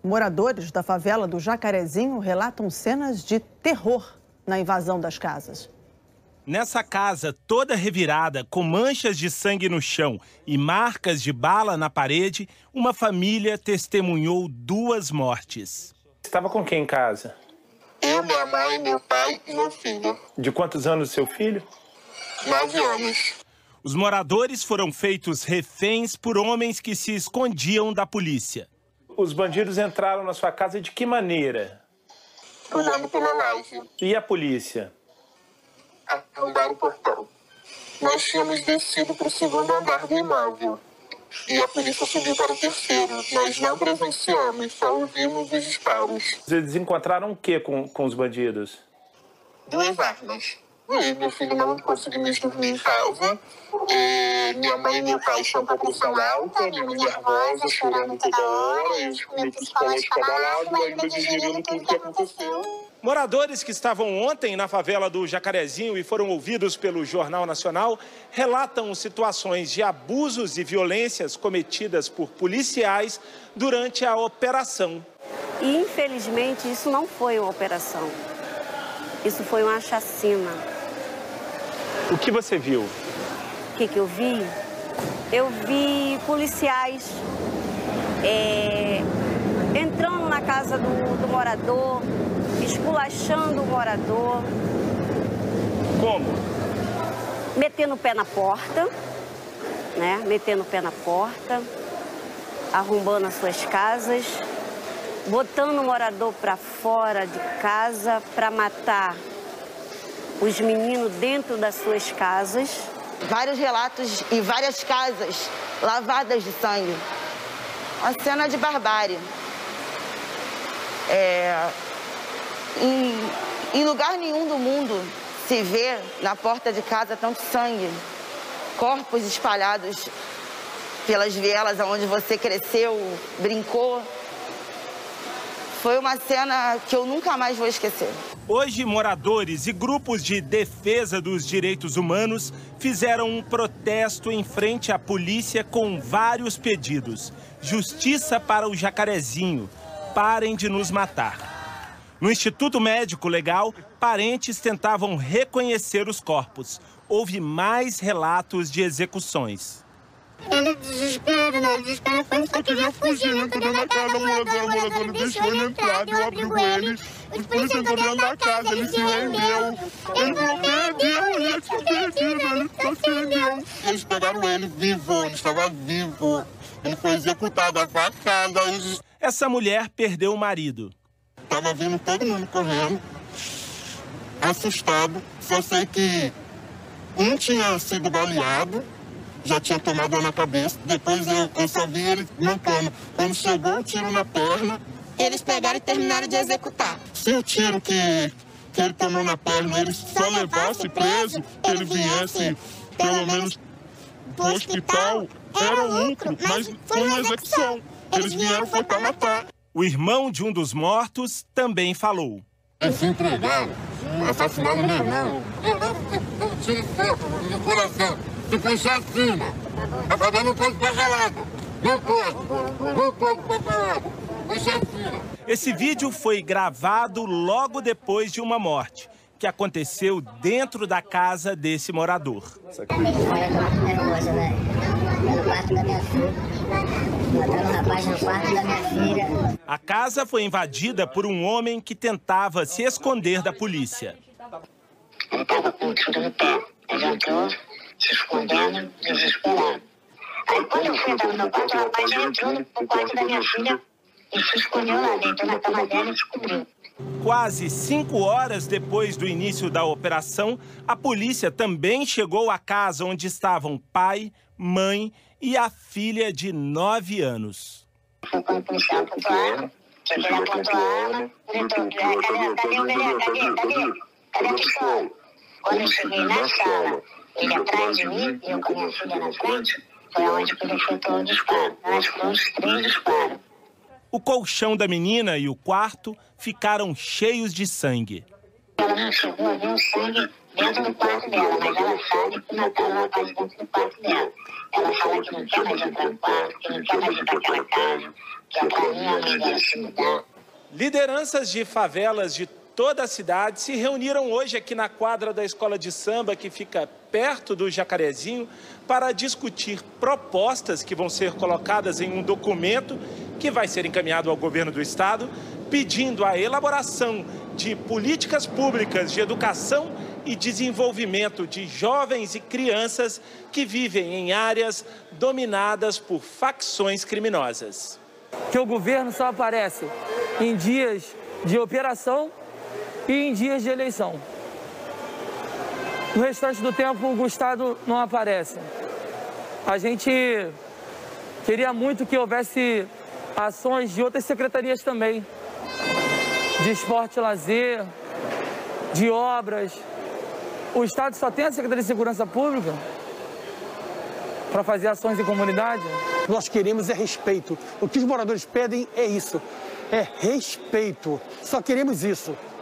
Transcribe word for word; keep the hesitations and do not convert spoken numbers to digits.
Moradores da favela do Jacarezinho relatam cenas de terror na invasão das casas. Nessa casa toda revirada, com manchas de sangue no chão e marcas de bala na parede, uma família testemunhou duas mortes. Estava com quem em casa? Eu, minha mãe, meu pai e meu filho. De quantos anos seu filho? Nove anos. Os moradores foram feitos reféns por homens que se escondiam da polícia. Os bandidos entraram na sua casa de que maneira? Pulando pela laje. E a polícia? Arrombaram o portão. Nós tínhamos descido para o segundo andar do imóvel. E a polícia subiu para o terceiro. Nós não presenciamos, só ouvimos os disparos. Eles encontraram o que com, com os bandidos? Duas armas. E meu filho não conseguimos dormir em casa. E minha mãe e meu pai estão com a pressão alta, minha mãe nervosa, chorando toda hora. E o meu psicológico abalado, mas ainda digerindo tudo que aconteceu. Moradores que estavam ontem na favela do Jacarezinho e foram ouvidos pelo Jornal Nacional relatam situações de abusos e violências cometidas por policiais durante a operação. E, infelizmente, isso não foi uma operação. Isso foi uma chacina. O que você viu? O que, que eu vi? Eu vi policiais é, entrando na casa do, do morador, esculachando o morador. Como? Metendo o pé na porta, né? Metendo o pé na porta, arrombando as suas casas, botando o morador para fora de casa para matar os meninos dentro das suas casas. Vários relatos e várias casas lavadas de sangue. Uma cena de barbárie. É... Em, em lugar nenhum do mundo se vê na porta de casa tanto sangue. Corpos espalhados pelas vielas onde você cresceu, brincou. Foi uma cena que eu nunca mais vou esquecer. Hoje, moradores e grupos de defesa dos direitos humanos fizeram um protesto em frente à polícia com vários pedidos. Justiça para o Jacarezinho. Parem de nos matar. No Instituto Médico Legal, parentes tentavam reconhecer os corpos. Houve mais relatos de execuções. Ele desespero, né? Desespero, quando só queria fugir, eu entrou na casa, o morador, o morador não deixou ele entrar, eu abrigo ele. Os policiais entrou dentro da casa, ele se rendeu. Ele falou, meu Deus, ele ficou perdido, ele se rendeu. Eles pegaram ele vivo, ele estava vivo. Ele foi executado, a facada. Eles... Essa mulher perdeu o marido. Tava vindo todo mundo correndo, assustado. Só sei que um tinha sido baleado, já tinha tomado na cabeça. Depois eu, eu só vi ele mancando. Quando chegou o tiro na perna, eles pegaram e terminaram de executar. Se o tiro que, que ele tomou na perna, ele só levasse preso, que ele viesse pelo menos do hospital, era lucro, mas foi uma execução. Eles vieram foi para matar. O irmão de um dos mortos também falou. Eles se entregaram, assassinaram meu irmão. Eu tive certo no coração. Se foi chacina. A favela não pode ficar calada. Não pode. Não pode ficar calada. Foi chacina. Esse vídeo foi gravado logo depois de uma morte, que aconteceu dentro da casa desse morador. A casa foi invadida por um homem que tentava se esconder da polícia. Ele estava com o tiro no pé. Ele entrou, se escondendo, desesperado. Aí quando eu fui entrar no meu quarto, o rapaz já entrou no quarto da minha filha e se escondeu lá dentro na cama dela e descobriu. Quase cinco horas depois do início da operação, a polícia também chegou à casa onde estavam pai, mãe e a filha de nove anos. Foi quando o policial apontou a arma, cheguei lá, apontou a arma, gritou, cadê, cadê o Belém, cadê, cadê, cadê a pistola? Quando eu cheguei na sala, ele atrás de mim e eu com a minha filha na frente, foi onde ele efetuou o disparo. Nós fomos três disparos. O colchão da menina e o quarto ficaram cheios de sangue. Ela não chegou a ver o sangue dentro do quarto dela, mas ela sabe que o Natal ela faz dentro do quarto dela. Ela fala que não quer mais entrar no quarto, que não quer mais ir para aquela casa, que é para mim a mãe dela se mudar. Lideranças de favelas de toda a cidade se reuniram hoje aqui na quadra da escola de samba, que fica perto do Jacarezinho, para discutir propostas que vão ser colocadas em um documento que vai ser encaminhado ao governo do estado, pedindo a elaboração de políticas públicas de educação e desenvolvimento de jovens e crianças que vivem em áreas dominadas por facções criminosas. Que o governo só aparece em dias de operação e em dias de eleição. No restante do tempo, o Estado não aparece. A gente queria muito que houvesse ações de outras secretarias também, de esporte e lazer, de obras. O Estado só tem a Secretaria de Segurança Pública para fazer ações em comunidade. Nós queremos é respeito. O que os moradores pedem é isso, é respeito. Só queremos isso.